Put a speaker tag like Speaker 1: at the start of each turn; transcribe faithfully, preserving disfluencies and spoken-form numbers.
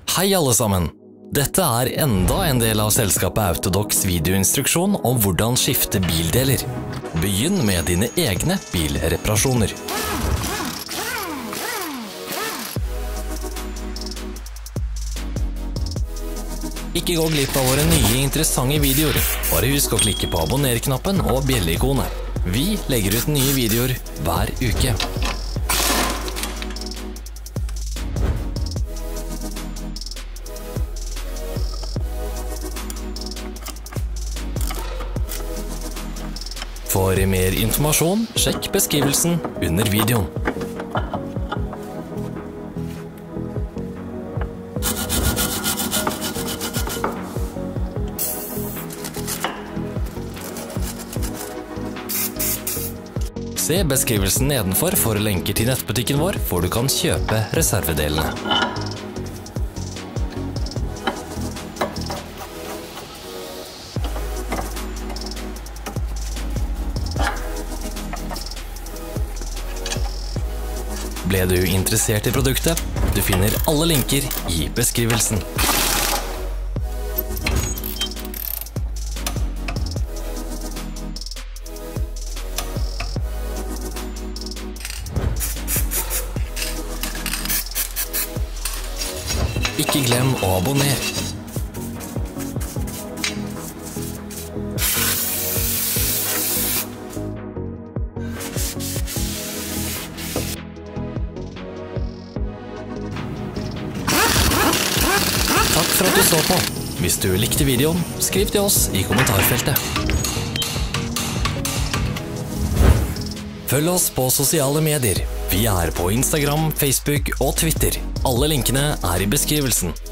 Speaker 1: Hei alle sammen! Dette er enda en del av selskapet Autodocs videoinstruksjon om hvordan skifte bildeler. Begynn med dine egne bilreparasjoner. Ikke gå glipp av våre nye interessante videoer. Bare husk å klikke på abonner-knappen og bjelle-ikonet. Vi legger ut nye videoer hver uke. For mer informasjon, sjekk beskrivelsen under videoen. Se beskrivelsen nedenfor for lenker til nettbutikken vår, hvor du kan kjøpe reservedelene. Ble du interessert i produktet? Du finner alle linker i beskrivelsen. Ikke glem å abonnere. Takk for at du så på. Hvis du likte videoen, skriv til oss i kommentarfeltet. Følg oss på sosiale medier. Vi er på Instagram, Facebook og Twitter. Alle linkene er i beskrivelsen.